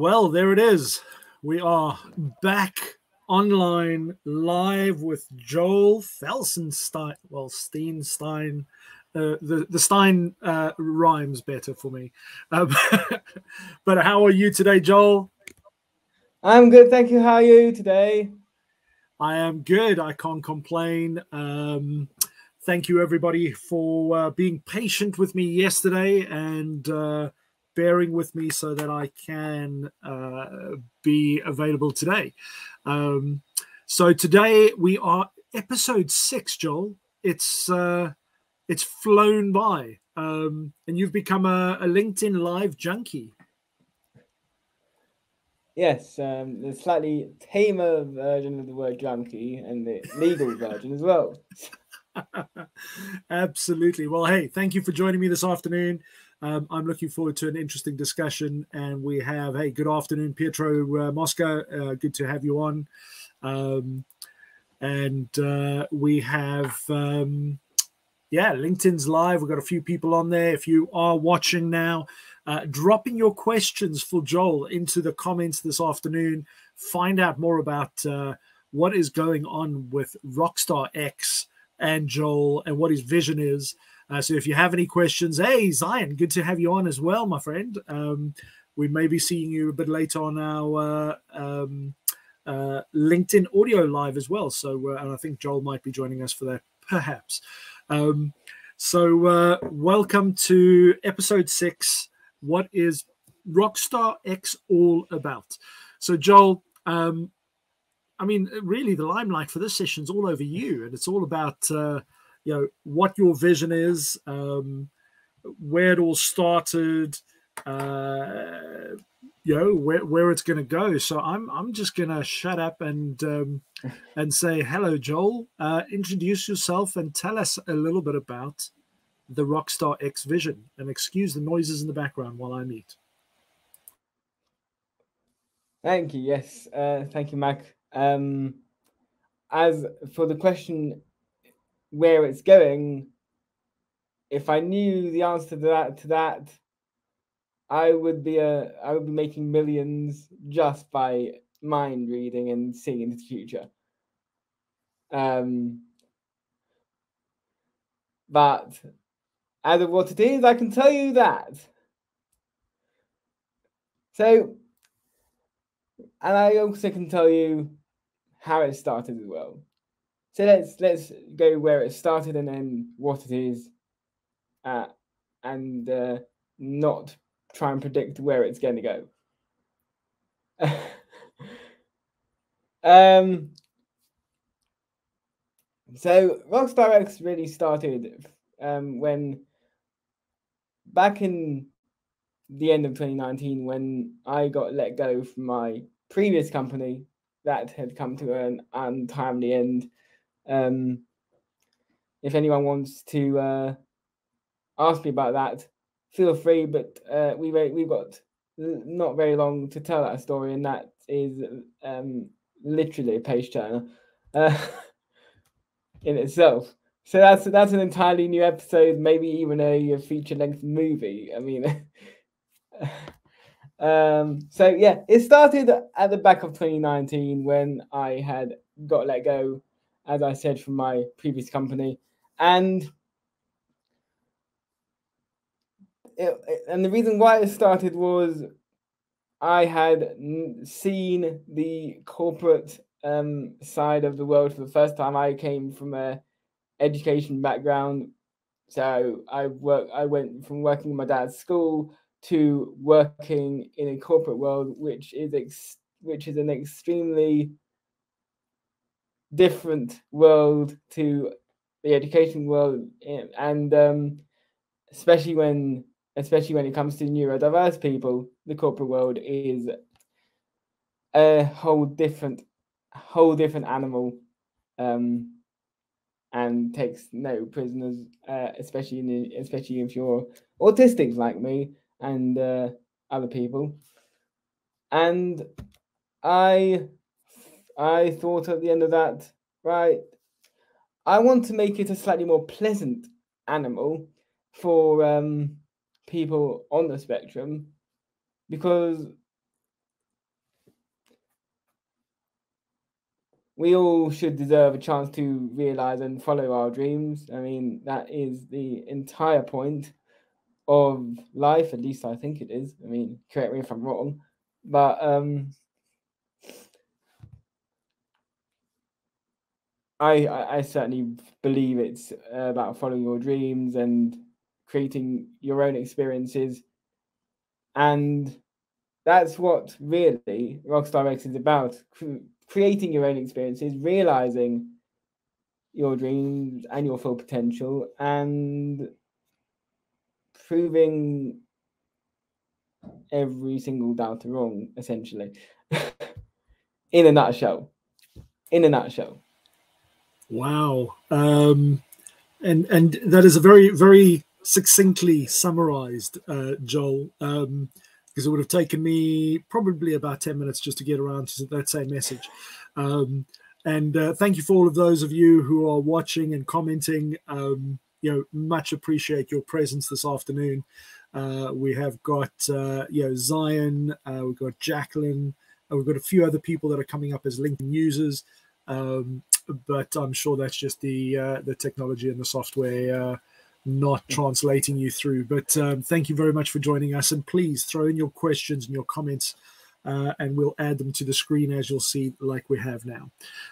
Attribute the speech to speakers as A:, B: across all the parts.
A: Well, there it is. We are back online live with Joel Felsenstein. Well, Steenstein. The Stein rhymes better for me. But how are you today, Joel?
B: I'm good, thank you. How are you today?
A: I am good. I can't complain. Thank you, everybody, for being patient with me yesterday and bearing with me so that I can be available today. So today we are episode 6, Joel. It's flown by, and you've become a LinkedIn Live junkie.
B: Yes, the slightly tamer version of the word junkie and the legal version as well.
A: Absolutely. Well, hey, thank you for joining me this afternoon. I'm looking forward to an interesting discussion. And we have, hey, good afternoon, Pietro Mosca. Good to have you on. We have, LinkedIn's live. We've got a few people on there. If you are watching now, dropping your questions for Joel into the comments this afternoon. Find out more about what is going on with RockstarX and Joel and what his vision is. So if you have any questions, hey, Zion, good to have you on as well, my friend. We may be seeing you a bit later on our LinkedIn audio live as well. So, and I think Joel might be joining us for that, perhaps. Welcome to episode 6. What is RockstarX all about? So, Joel, I mean, really, the limelight for this session is all over you, and it's all about what your vision is, where it all started, where it's going to go. So I'm just going to shut up and say hello, Joel. Introduce yourself and tell us a little bit about the RockstarX vision. And excuse the noises in the background while I eat.
B: Thank you. Yes, thank you, Mac. As for the question, where it's going, if I knew the answer to that, I would be making millions just by mind reading and seeing into the future. But as of what it is, I can tell you that. So, and I also can tell you how it started as well. So let's go where it started and then what it is, and not try and predict where it's going to go. So RockstarX really started when back in the end of 2019, when I got let go from my previous company that had come to an untimely end. If anyone wants to ask me about that, feel free, but we've got not very long to tell that story, and that is literally a page turner in itself. So that's an entirely new episode, maybe even a feature-length movie. I mean, so yeah, it started at the back of 2019 when I had got let go, as I said, from my previous company, and the reason why it started was I had seen the corporate side of the world for the first time. I came from a education background, so I went from working in my dad's school to working in a corporate world, which is an extremely different world to the education world, and especially when it comes to neurodiverse people, the corporate world is a whole different animal, and takes no prisoners, especially if you're autistic like me and other people. And I thought at the end of that, right, I want to make it a slightly more pleasant animal for people on the spectrum, because we all should deserve a chance to realize and follow our dreams. I mean, that is the entire point of life, at least I think it is. I mean, correct me if I'm wrong, but I certainly believe it's about following your dreams and creating your own experiences, and that's what really RockstarX is about: creating your own experiences, realizing your dreams and your full potential, and proving every single doubter wrong, essentially. In a nutshell.
A: Wow. And that is a very, very succinctly summarized, Joel, because it would have taken me probably about 10 minutes just to get around to that same message. And thank you for all of those of you who are watching and commenting. Much appreciate your presence this afternoon. We have got Zion, we've got Jacqueline, we've got a few other people that are coming up as LinkedIn users, but I'm sure that's just the technology and the software not translating you through. But thank you very much for joining us, and please throw in your questions and your comments, and we'll add them to the screen, as you'll see, like we have now.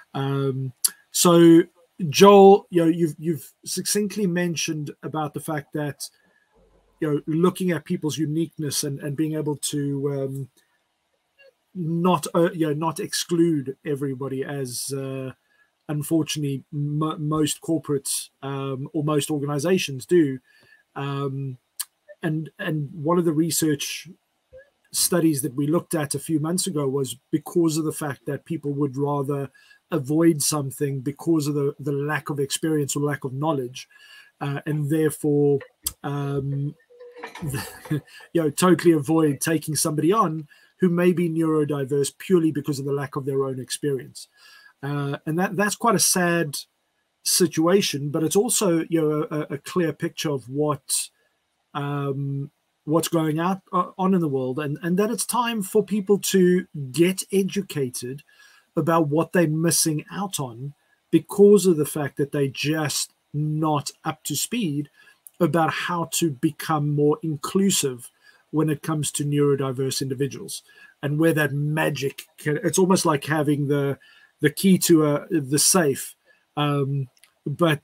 A: So Joel, you've succinctly mentioned about the fact that looking at people's uniqueness and being able to not exclude everybody, as unfortunately most corporates or most organizations do, and one of the research studies that we looked at a few months ago was because of the fact that people would rather avoid something because of the lack of experience or lack of knowledge, and therefore totally avoid taking somebody on who may be neurodiverse purely because of the lack of their own experience. And that's quite a sad situation, but it's also a clear picture of what's going on in the world, and that it's time for people to get educated about what they're missing out on because of the fact that they're just not up to speed about how to become more inclusive when it comes to neurodiverse individuals, and where that magic it's almost like having the key to the safe, but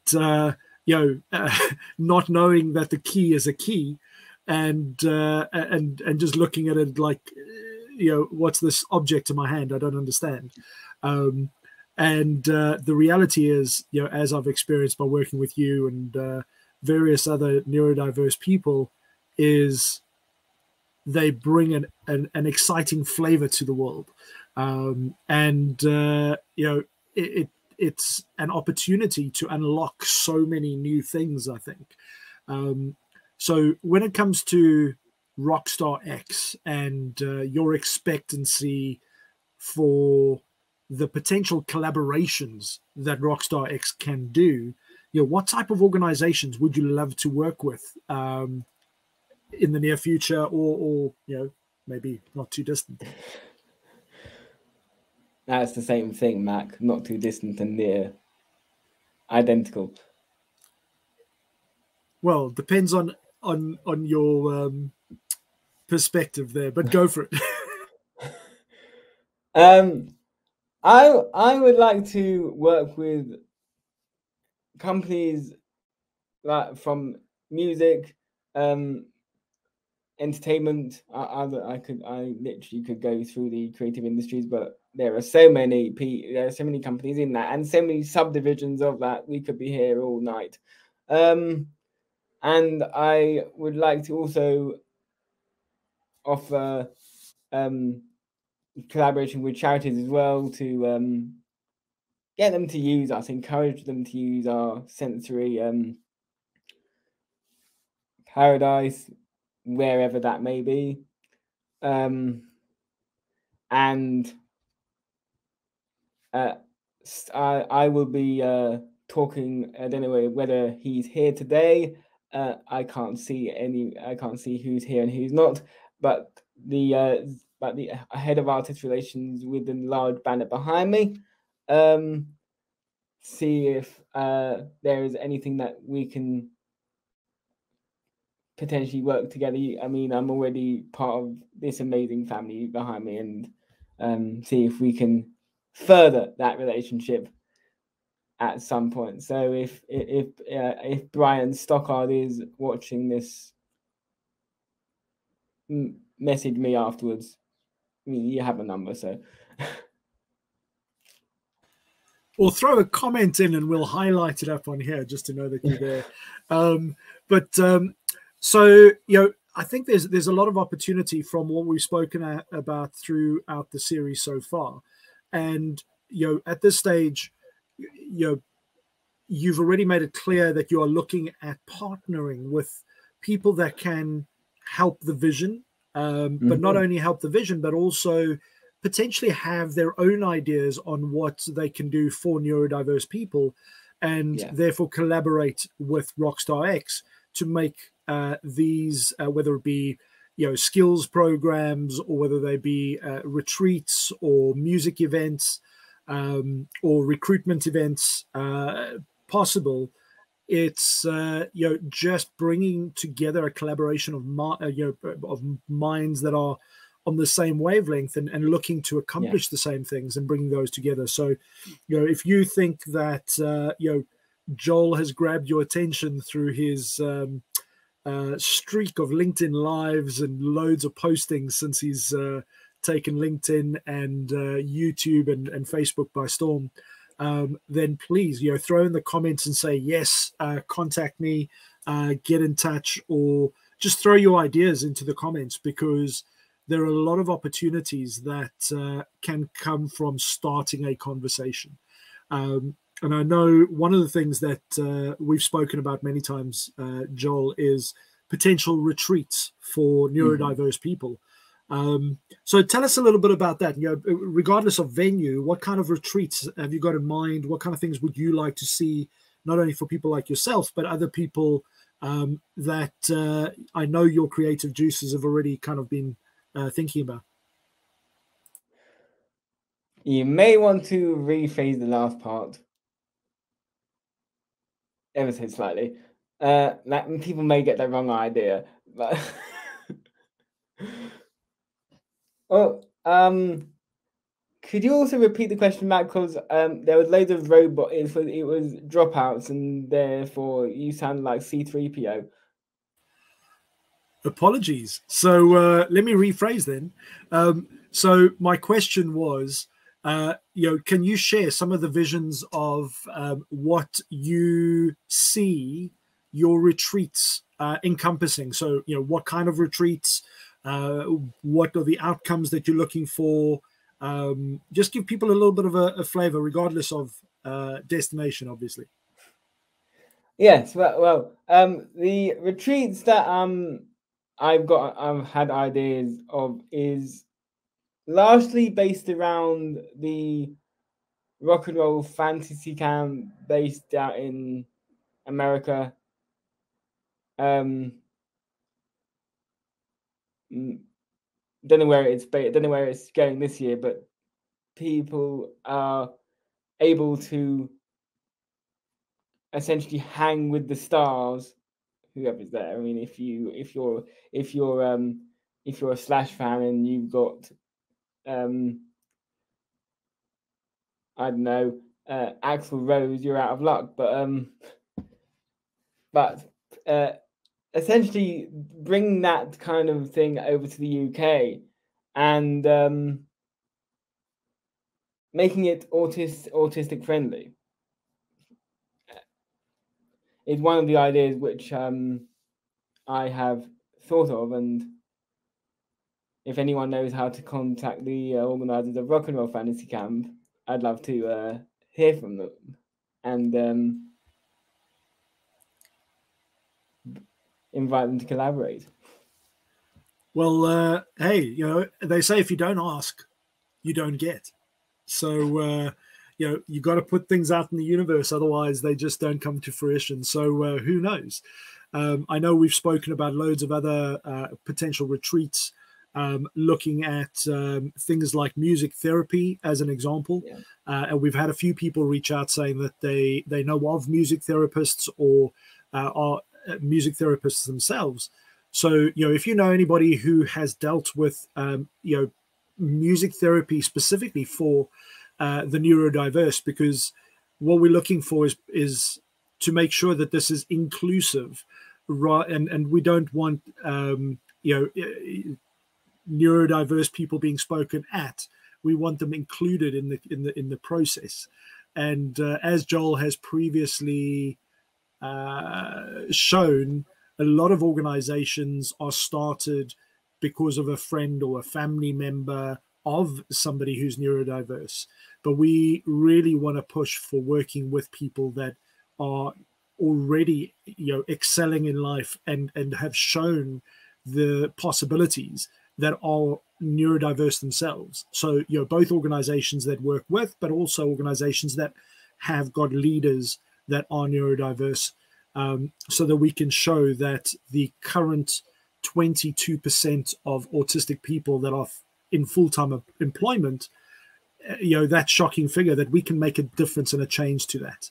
A: not knowing that the key is a key, and just looking at it like, what's this object in my hand? I don't understand. And the reality is, as I've experienced by working with you and various other neurodiverse people, is they bring an exciting flavor to the world. It's an opportunity to unlock so many new things, I think. So when it comes to RockstarX and your expectancy for the potential collaborations that RockstarX can do, what type of organizations would you love to work with in the near future, or maybe not too distant?
B: That's the same thing, Mac. Not too distant and near. Identical.
A: Well, depends on your perspective there, but go for
B: it. I would like to work with companies that from music, entertainment. I literally could go through the creative industries, but there are so many companies in that, and so many subdivisions of that. We could be here all night. And I would like to also offer collaboration with charities as well to get them to use us, encourage them to use our sensory paradise, wherever that may be. And I will be talking. I don't know whether he's here today. I can't see who's here and who's not. But the head of artist relations with the large banner behind me. see if there is anything that we can potentially work together. I mean, I'm already part of this amazing family behind me, and see if we can further that relationship at some point. So if Brian Stockard is watching this, message me afterwards. I mean, you have a number, so.
A: Or throw a comment in and we'll highlight it up on here just to know that you're there. So, I think there's a lot of opportunity from what we've spoken about throughout the series so far. And, at this stage, you've already made it clear that you are looking at partnering with people that can help the vision, but not only help the vision, but also potentially have their own ideas on what they can do for neurodiverse people, and therefore collaborate with RockstarX to make these, whether it be skills programs, or whether they be retreats or music events, or recruitment events, possible. It's just bringing together a collaboration of minds that are on the same wavelength and looking to accomplish the same things, and bringing those together. So if you think that Joel has grabbed your attention through his streak of LinkedIn lives and loads of postings since he's taken LinkedIn and YouTube and Facebook by storm, then please, throw in the comments and say, yes, contact me, get in touch, or just throw your ideas into the comments, because there are a lot of opportunities that can come from starting a conversation. And I know one of the things that we've spoken about many times, Joel, is potential retreats for neurodiverse people. So tell us a little bit about that. Regardless of venue, what kind of retreats have you got in mind? What kind of things would you like to see, not only for people like yourself, but other people that I know your creative juices have already kind of been thinking about?
B: You may want to rephrase the last part ever so slightly. Like, people may get the wrong idea, but could you also repeat the question, Matt? Because there was loads of robot. It was dropouts, and therefore you sound like C3PO.
A: Apologies. So let me rephrase then. So my question was, can you share some of the visions of what you see your retreats encompassing? So, what kind of retreats, what are the outcomes that you're looking for? Just give people a little bit of a flavor, regardless of destination, obviously.
B: Yes, well, the retreats that I've had ideas of is largely based around the rock and roll fantasy camp based out in America. Don't know where it's based, don't know where it's going this year, but people are able to essentially hang with the stars, whoever's there. I mean, if you're a Slash fan and you've got I don't know, Axl Rose, you're out of luck. But essentially bring that kind of thing over to the UK and making it autistic friendly is one of the ideas which I have thought of. And if anyone knows how to contact the organisers of Rock and Roll Fantasy Camp, I'd love to hear from them and invite them to collaborate.
A: Well, hey, they say if you don't ask, you don't get. So, you got to put things out in the universe, otherwise they just don't come to fruition. So who knows? I know we've spoken about loads of other potential retreats looking at things like music therapy as an example.
B: Yeah.
A: And we've had a few people reach out saying that they know of music therapists or are music therapists themselves. So, if you know anybody who has dealt with, music therapy specifically for the neurodiverse, because what we're looking for is to make sure that this is inclusive, right? And we don't want, neurodiverse people being spoken at. We want them included in the process. And as Joel has previously shown, a lot of organizations are started because of a friend or a family member of somebody who's neurodiverse. But we really want to push for working with people that are already, excelling in life and have shown the possibilities that are neurodiverse themselves. So, both organizations that work with, but also organizations that have got leaders that are neurodiverse, so that we can show that the current 22% of autistic people that are in full-time employment, that shocking figure, that we can make a difference and a change to that.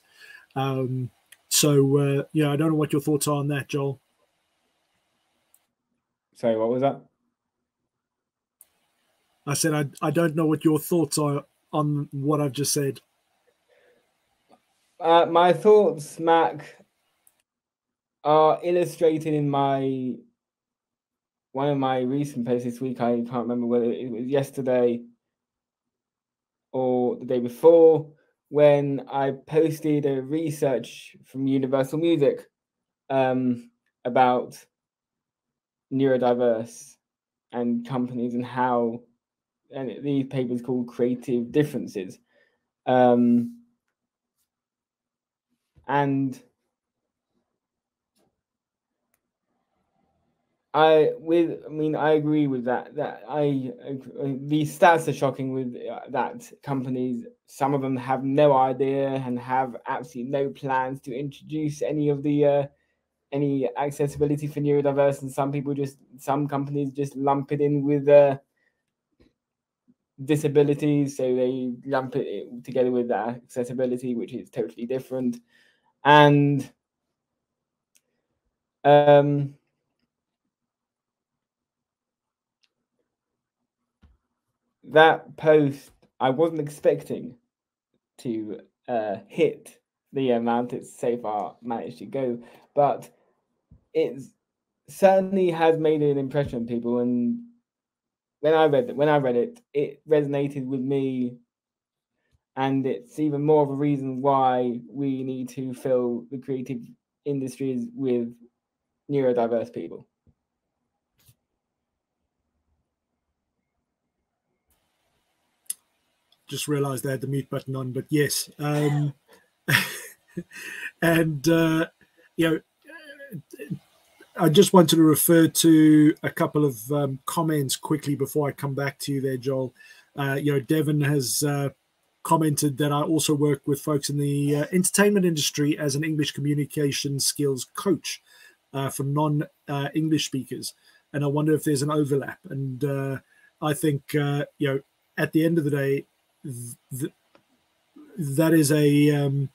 A: So I don't know what your thoughts are on that, Joel.
B: Sorry, what was that?
A: I said I don't know what your thoughts are on what I've just said.
B: My thoughts, Mac, are illustrated in one of my recent posts this week. I can't remember whether it was yesterday or the day before, when I posted a research from Universal Music about neurodiverse and companies and how, and these papers called Creative Differences. And I agree with that. These stats are shocking with that companies, some of them have no idea and have absolutely no plans to introduce any of the any accessibility for neurodiverse, and some companies just lump it in with disabilities, so they lump it together with that accessibility, which is totally different. And that post, I wasn't expecting to hit the amount it's so far managed to go, but it certainly has made an impression on people. And when I read it, it resonated with me, and it's even more of a reason why we need to fill the creative industries with neurodiverse people.
A: Just realized I had the mute button on, but yes. And I just wanted to refer to a couple of comments quickly before I come back to you there, Joel. Devin has commented that I also work with folks in the entertainment industry as an English communication skills coach for non-English speakers. And I wonder if there's an overlap. And I think, at the end of the day, that is a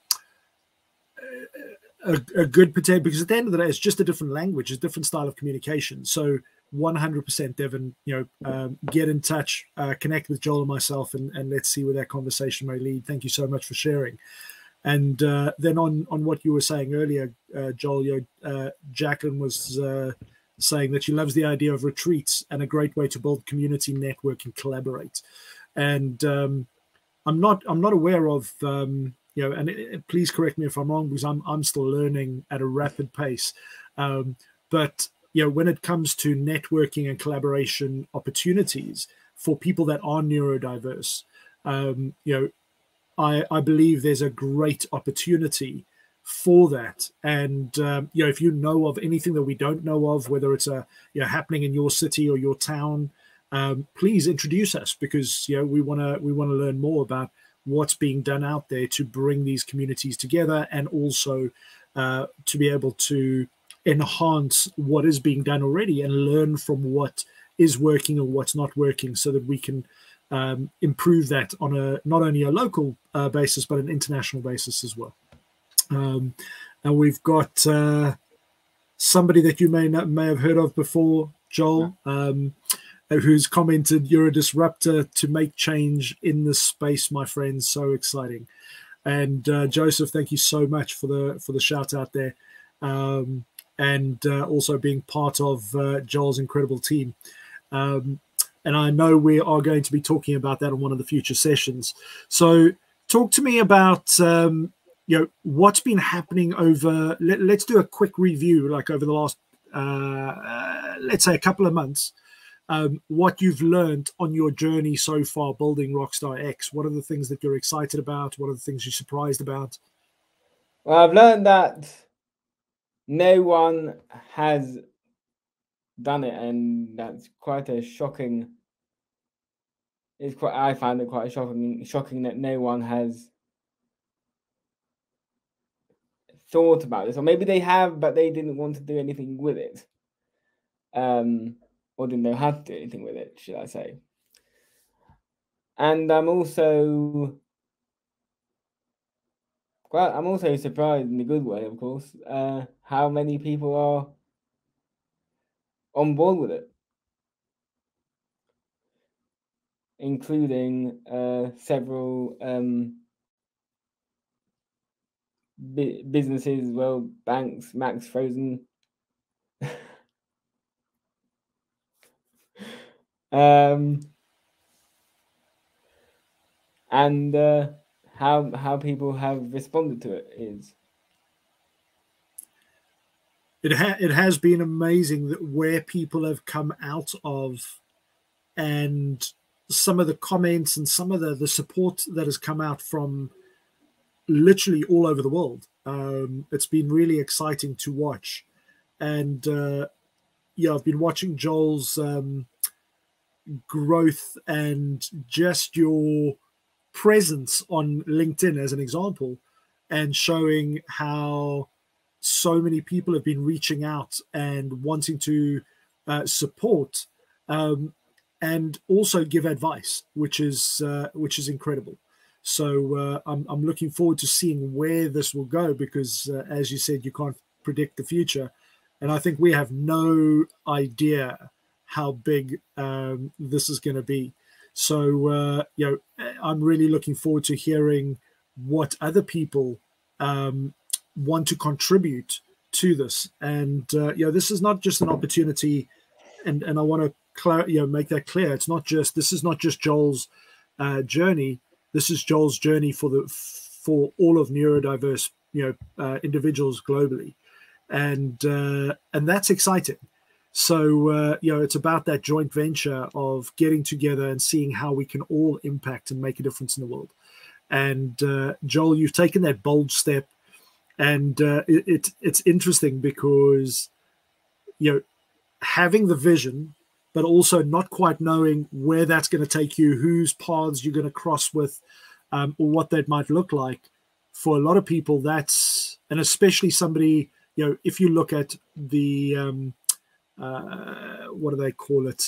A: good potential, because at the end of the day, it's just a different language, a different style of communication. So 100%, Devin, get in touch, connect with Joel and myself, and let's see where that conversation may lead. Thank you so much for sharing. And then on what you were saying earlier, Joel, Jacqueline was saying that she loves the idea of retreats and a great way to build community, network, and collaborate. And I'm not aware of and please correct me if I'm wrong, because I'm still learning at a rapid pace. But when it comes to networking and collaboration opportunities for people that are neurodiverse, I believe there's a great opportunity for that. And if you know of anything that we don't know of, whether it's happening in your city or your town, please introduce us, because we want to learn more about what's being done out there to bring these communities together, and also to be able to enhance what is being done already and learn from what is working or what's not working, so that we can improve that on a not only a local basis but an international basis as well. And we've got somebody that you may have heard of before, Joel, who's commented, "You're a disruptor to make change in this space, my friend. So exciting." And Joseph, thank you so much for the shout out there, and also being part of Joel's incredible team. And I know we are going to be talking about that on one of the future sessions. So talk to me about what's been happening over. Let's do a quick review, like over the last let's say a couple of months. What you've learned on your journey so far building RockstarX. What are the things that you're excited about? What are the things you're surprised about?
B: Well, I've learned that no one has done it, and that's quite a shocking. I find it quite shocking that no one has thought about this, or maybe they have, but they didn't want to do anything with it, or didn't know how to do anything with it, should I say? And I'm also surprised in a good way, of course, how many people are on board with it, including several businesses, well, banks, Max Frozen, and how people have responded to it is.
A: It has been amazing that where people have come out of, and some of the comments and some of the support that has come out from literally all over the world. It's been really exciting to watch. And I've been watching Joel's growth and just your presence on LinkedIn as an example, and showing how so many people have been reaching out and wanting to support and also give advice, which is incredible. So I'm looking forward to seeing where this will go, because as you said, you can't predict the future, and I think we have no idea how big this is going to be. So I'm really looking forward to hearing what other people want to contribute to this. And this is not just an opportunity, and I want to make that clear. This is not just Joel's journey. This is Joel's journey for all of neurodiverse individuals globally, and that's exciting. So it's about that joint venture of getting together and seeing how we can all impact and make a difference in the world. And Joel, you've taken that bold step, and it's interesting because having the vision, but also not quite knowing where that's going to take you, whose paths you're going to cross with, or what that might look like. For a lot of people, and especially somebody, if you look at the, what do they call it?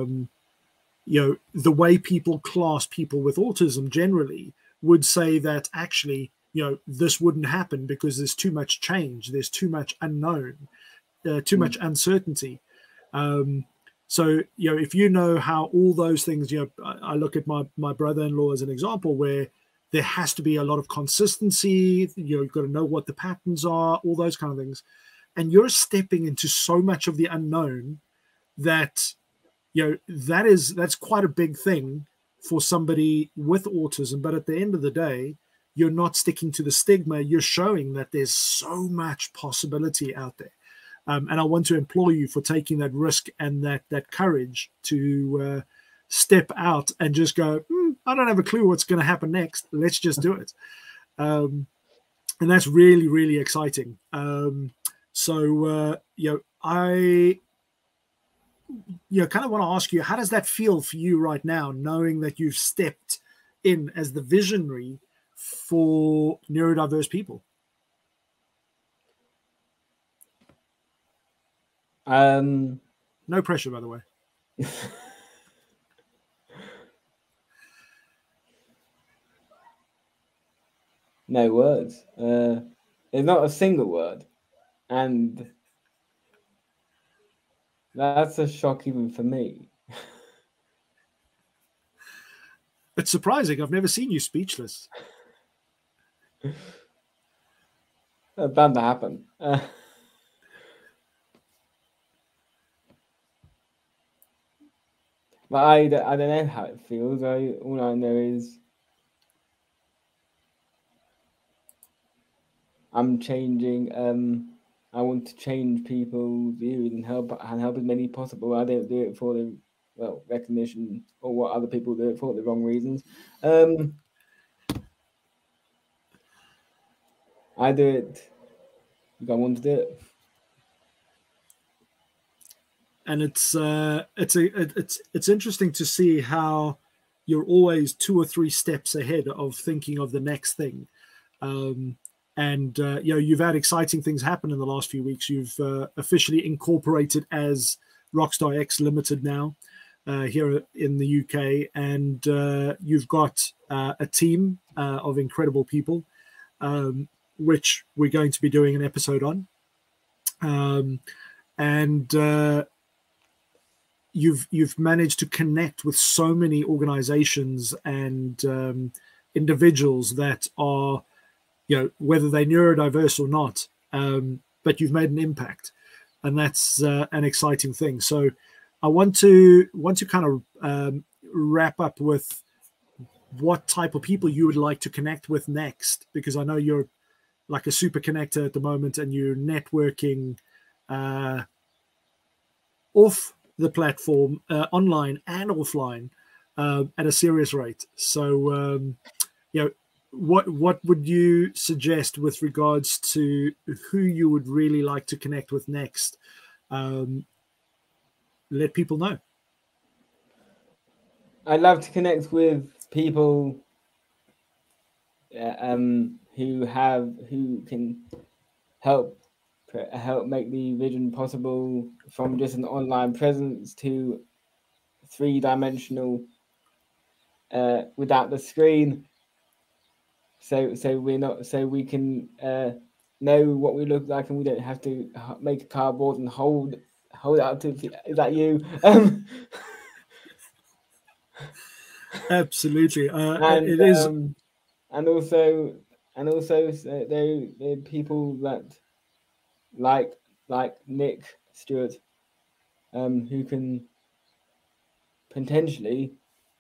A: The way people class people with autism generally would say that actually, this wouldn't happen because there's too much change, there's too much unknown, too much uncertainty. So, if you know how all those things, I look at my brother-in-law as an example where there has to be a lot of consistency. You've got to know what the patterns are, all those kind of things. And you're stepping into so much of the unknown that, that's quite a big thing for somebody with autism. But at the end of the day, you're not sticking to the stigma. You're showing that there's so much possibility out there. And I want to implore you for taking that risk and that courage to step out and just go, I don't have a clue what's going to happen next. Let's just do it. And that's really, really exciting. So I kind of want to ask you, how does that feel for you right now, knowing that you've stepped in as the visionary for neurodiverse people? No pressure, by the way.
B: No words. There's not a single word, and that's a shock even for me.
A: It's surprising. I've never seen you speechless.
B: That's bound to happen. But I don't know how it feels. All I know is I'm changing. I want to change people's views and help as many possible. I don't do it for the recognition or what other people do it for the wrong reasons. I do it because I want to do it.
A: And it's interesting to see how you're always 2 or 3 steps ahead of thinking of the next thing. And you know, you've had exciting things happen in the last few weeks. You've officially incorporated as RockstarX Limited now here in the UK, and you've got a team of incredible people, which we're going to be doing an episode on. You've managed to connect with so many organizations and individuals that are, you know, whether they're neurodiverse or not, but you've made an impact, and that's an exciting thing. So I want to kind of wrap up with what type of people you would like to connect with next, because I know you're like a super connector at the moment, and you're networking off the platform, online and offline, at a serious rate. So you know, what would you suggest with regards to who you would really like to connect with next? Let people know.
B: I'd love to connect with people who can help make the vision possible, from just an online presence to 3-dimensional without the screen. So we can know what we look like, and we don't have to make a cardboard and hold it up to. Is that you?
A: Absolutely,
B: and
A: it is.
B: And also there are people that like Nick Stewart, who can potentially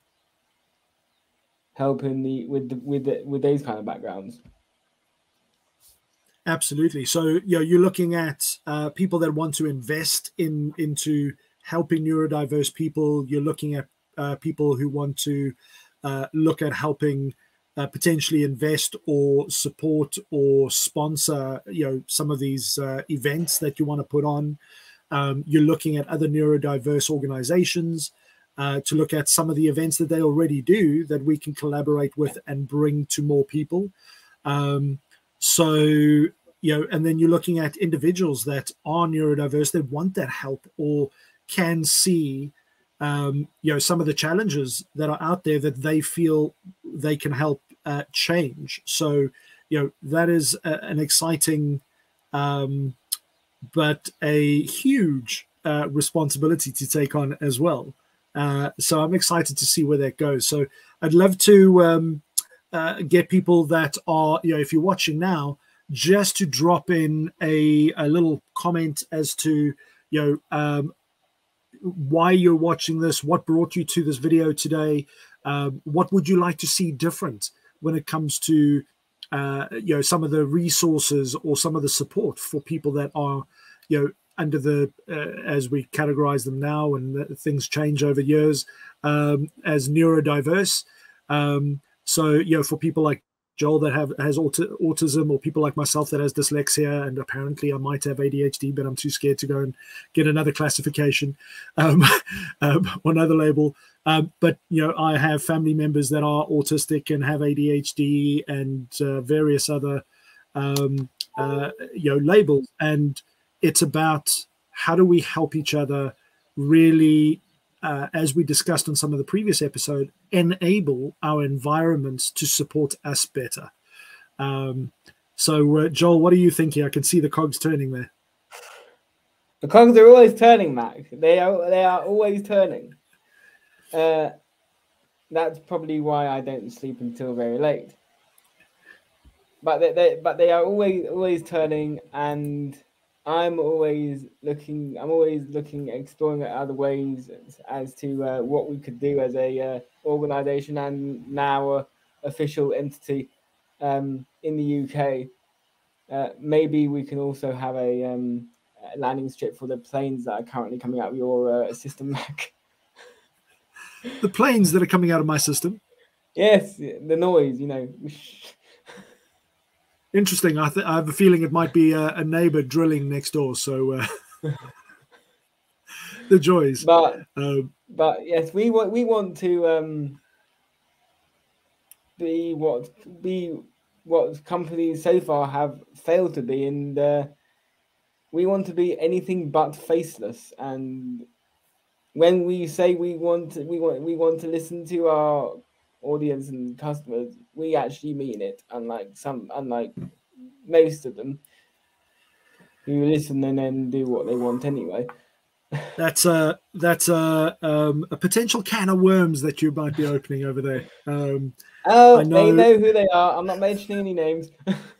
B: help with those kind of backgrounds.
A: Absolutely. So, you know, you're looking at people that want to invest into helping neurodiverse people. You're looking at people who want to look at helping potentially invest or support or sponsor, you know, some of these events that you want to put on. You're looking at other neurodiverse organizations to look at some of the events that they already do that we can collaborate with and bring to more people. So, you know, and then you're looking at individuals that are neurodiverse that want that help or can see, you know, some of the challenges that are out there that they feel they can help change. So, you know, that is an exciting but a huge responsibility to take on as well. So I'm excited to see where that goes. So I'd love to get people that are, you know, if you're watching now, just to drop in a little comment as to, you know, why you're watching this, what brought you to this video today, what would you like to see different when it comes to, you know, some of the resources or some of the support for people that are, you know, under the, as we categorize them now, and things change over years, as neurodiverse. So, you know, for people like Joel that has autism, or people like myself that has dyslexia, and apparently I might have ADHD, but I'm too scared to go and get another classification or another label. But, you know, I have family members that are autistic and have ADHD and various other, you know, labels. And it's about how do we help each other really as we discussed on some of the previous episode, enable our environments to support us better. So, Joel, what are you thinking? I can see the cogs turning there.
B: The cogs are always turning, Mac. They are always turning. That's probably why I don't sleep until very late. But they are always turning, and I'm always looking, exploring at other ways as to what we could do as a organization and now a official entity in the UK. Maybe we can also have a landing strip for the planes that are currently coming out of your system, Mac.
A: The planes that are coming out of my system?
B: Yes, the noise, you know.
A: Interesting. I have a feeling it might be a neighbor drilling next door. So the joys.
B: But yes, we want to be what companies so far have failed to be, and we want to be anything but faceless. And when we say we want to listen to our audience and customers, we actually mean it. Unlike most of them who listen and then do what they want anyway.
A: That's a potential can of worms that you might be opening over there.
B: They know who they are. I'm not mentioning any names.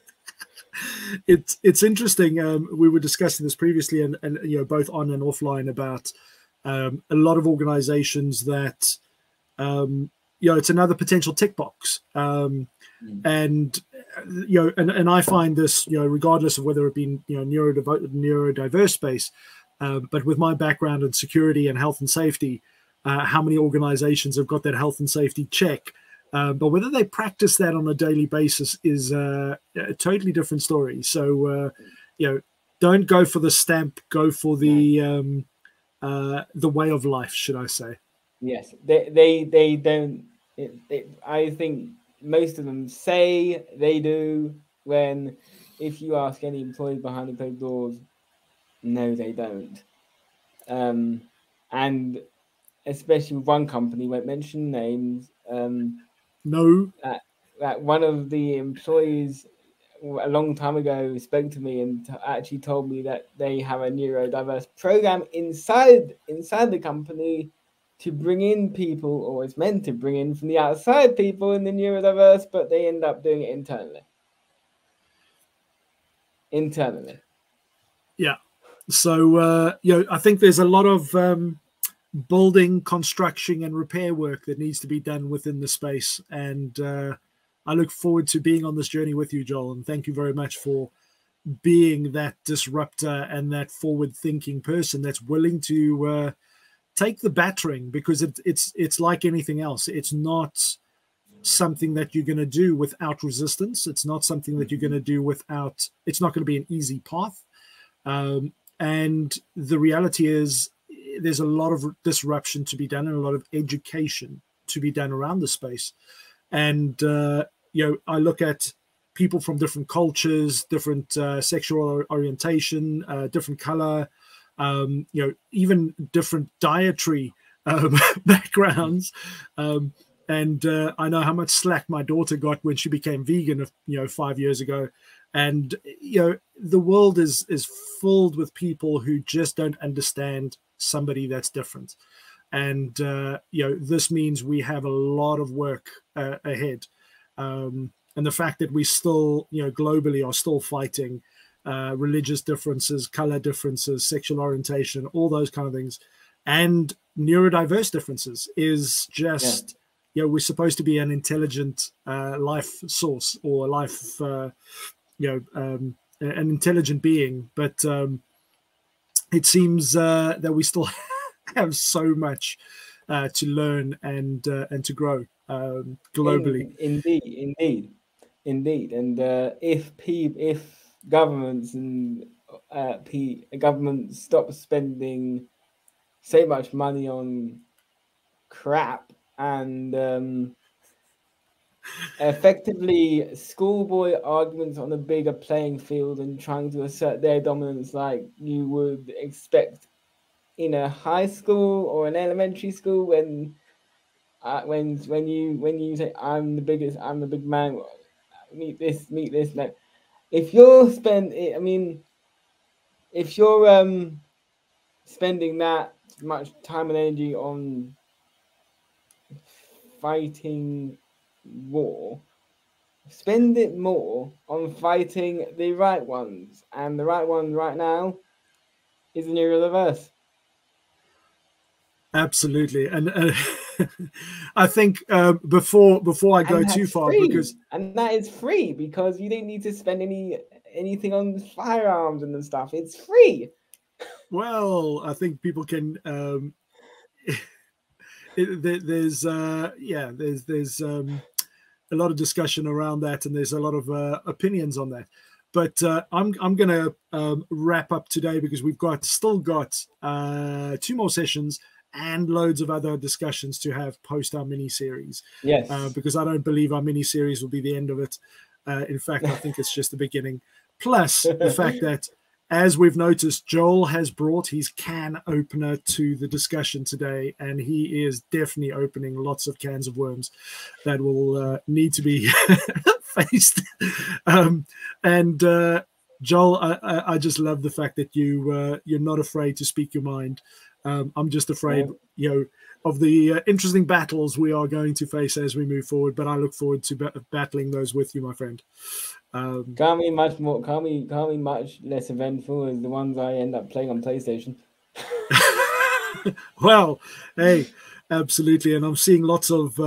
A: It's interesting. We were discussing this previously, and you know, both on and offline, about a lot of organizations that you know, it's another potential tick box. And you know, and I find this, you know, regardless of whether it be, you know, neurodiverse space, but with my background in security and health and safety, how many organizations have got that health and safety check, but whether they practice that on a daily basis is a totally different story. So you know, don't go for the stamp, go for the way of life, should I say.
B: Yes, they don't. I think most of them say they do, when if you ask any employee behind the closed doors, no, they don't. And especially with one company, won't mention names.
A: No.
B: That one of the employees a long time ago spoke to me and actually told me that they have a neurodiverse program inside the company to bring in people, or it's meant to bring in from the outside people in the neurodiverse, but they end up doing it internally. Yeah.
A: So you know, I think there's a lot of building, construction, and repair work that needs to be done within the space, and I look forward to being on this journey with you, Joel. And thank you very much for being that disruptor and that forward-thinking person that's willing to take the battering, because it's like anything else. It's not something that you're going to do without resistance. It's not something that you're going to do without. It's not going to be an easy path. And the reality is, there's a lot of disruption to be done and a lot of education to be done around the space. And you know, I look at people from different cultures, different sexual orientation, different color, you know, even different dietary backgrounds. And I know how much slack my daughter got when she became vegan, you know, 5 years ago. And you know, the world is filled with people who just don't understand somebody that's different. And you know, this means we have a lot of work ahead. And the fact that we still, you know, globally are still fighting religious differences, color differences, sexual orientation, all those kind of things, and neurodiverse differences is just, you know, we're supposed to be an intelligent life source, or life, you know, an intelligent being. But it seems that we still have so much to learn and to grow globally.
B: Indeed. And if governments and governments stop spending so much money on crap and effectively schoolboy arguments on a bigger playing field and trying to assert their dominance like you would expect in a high school or an elementary school when you say I'm the big man, meet this, like if you're spending that much time and energy on fighting war, spend it more on fighting the right ones, and the right one right now is the neurodiverse.
A: Absolutely, and I think before I go too far, because
B: that is free because you don't need to spend anything on firearms and stuff. It's free.
A: Well, I think people can. There's a lot of discussion around that, and there's a lot of opinions on that. But I'm going to wrap up today because we've still got 2 more sessions and loads of other discussions to have post our mini series.
B: Yes.
A: Because I don't believe our mini series will be the end of it. In fact, I think it's just the beginning. Plus the fact that, as we've noticed, Joel has brought his can opener to the discussion today, and he is definitely opening lots of cans of worms that will need to be faced. Joel, I just love the fact that you're not afraid to speak your mind. I'm just afraid, of the interesting battles we are going to face as we move forward, but I look forward to battling those with you, my friend.
B: Can't be much less eventful as the ones I end up playing on PlayStation.
A: Well, hey, absolutely, and I'm seeing lots of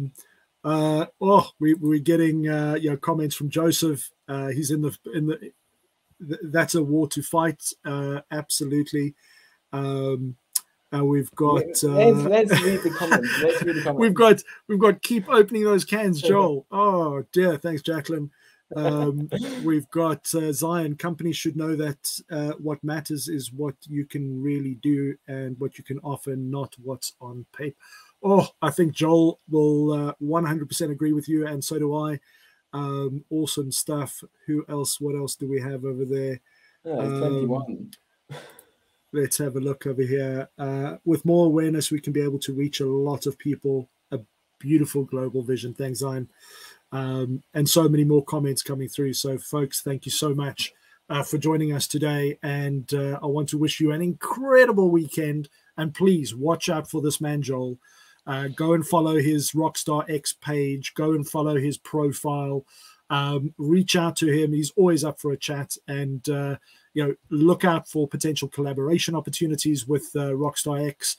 A: we're getting comments from Joseph. He's in the that's a war to fight. Absolutely. We've got
B: let's read the comments.
A: We've got keep opening those cans, Joel. Oh dear, thanks, Jacqueline. We've got Zion. Companies should know that what matters is what you can really do and what you can offer, not what's on paper. Oh, I think Joel will 100% agree with you, and so do I. Awesome stuff. What else do we have over there?
B: 21.
A: Let's have a look over here. With more awareness, we can be able to reach a lot of people. A beautiful global vision. Thanks, Zion. And so many more comments coming through. So, folks, thank you so much for joining us today. And I want to wish you an incredible weekend. And please watch out for this man, Joel. Go and follow his RockstarX page. Go and follow his profile. Reach out to him. He's always up for a chat. And look out for potential collaboration opportunities with RockstarX.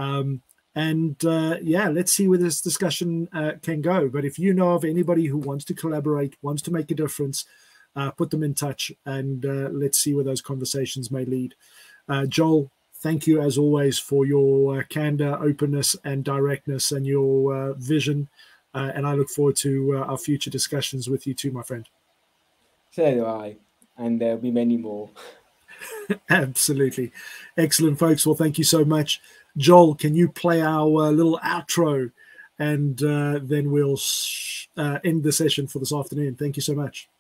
A: Let's see where this discussion can go. But if you know of anybody who wants to collaborate, wants to make a difference, put them in touch, and let's see where those conversations may lead. Joel, thank you as always for your candor, openness, and directness, and your vision. And I look forward to our future discussions with you too, my friend.
B: So do I. And there'll be many more.
A: Absolutely. Excellent, folks. Well, thank you so much. Joel, can you play our little outro, and then we'll end the session for this afternoon. Thank you so much.